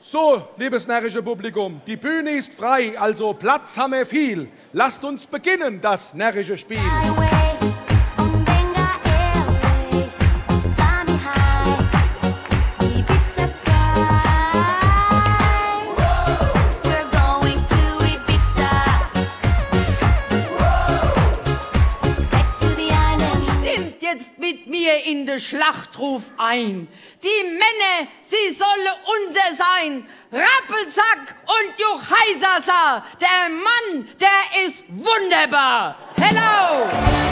So, liebes närrische Publikum, die Bühne ist frei, also Platz haben wir viel. Lasst uns beginnen, das närrische Spiel. Jetzt mit mir in den Schlachtruf ein. Die Männer, sie sollen unser sein. Rappelsack und Juchheisasa. Der Mann, der ist wunderbar. Hello!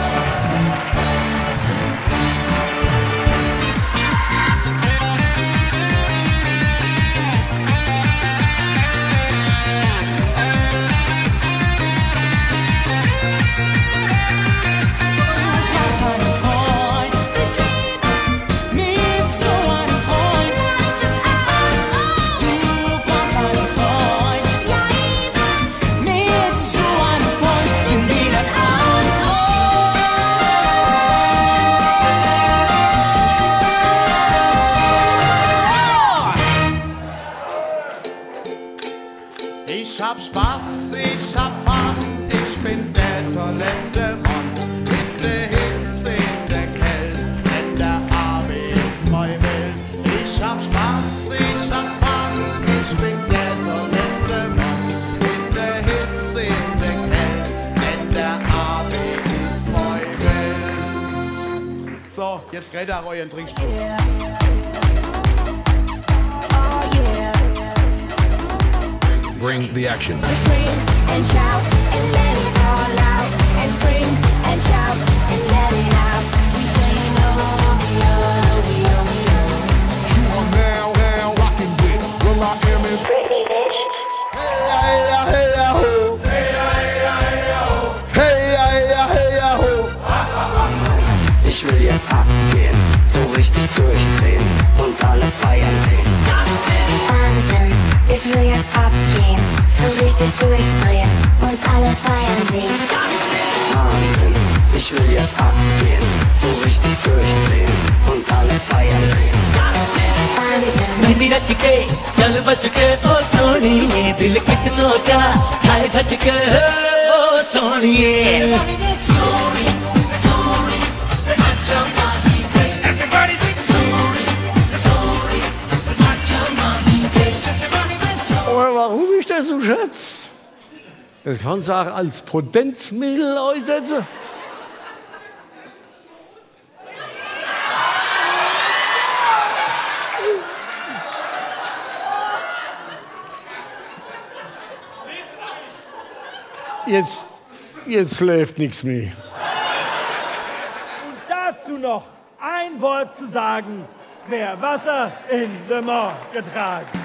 Ich hab Spaß, ich hab Fun, ich bin der tollende Mann. In der Hitze, in der Kälte, denn der Abend ist mein Welt. Ich hab Spaß, ich hab Fun, ich bin der tollende Mann. In der Hitze, in der Kälte, denn der Abend ist mein Welt. So, jetzt redet ihr euren Trinkspruch. Bring the action. And scream and shout and let it all out. And scream and shout and let it out. We say we You are now rocking with Will I Am in Britney, bitch. Hey ya, hey ya, ho. Hey ya, hey ya, hey ya, ho. Hey ya, hey ya, hey ya, ho. Ich will jetzt abgehen, so richtig durchdrehen, uns alle feiern sehen. Wahnsinn, ich will jetzt abgehen, so richtig durchdrehen, uns alle feiern sehen. Wahnsinn, ich will jetzt abgehen, so richtig durchdrehen, uns alle feiern sehen. Mehndi रच के चल बच के ओ सोनिए दिल कितनों का है धच के ओ सोनिए sorry sorry not your money babe everybody sing sorry sorry not your money babe. Aber warum ist das so, Schatz? Das kannst du auch als Potenzmittel einsetzen. Jetzt läuft nichts mehr. Und dazu noch ein Wort zu sagen, wer Wasser in den Moor getragen.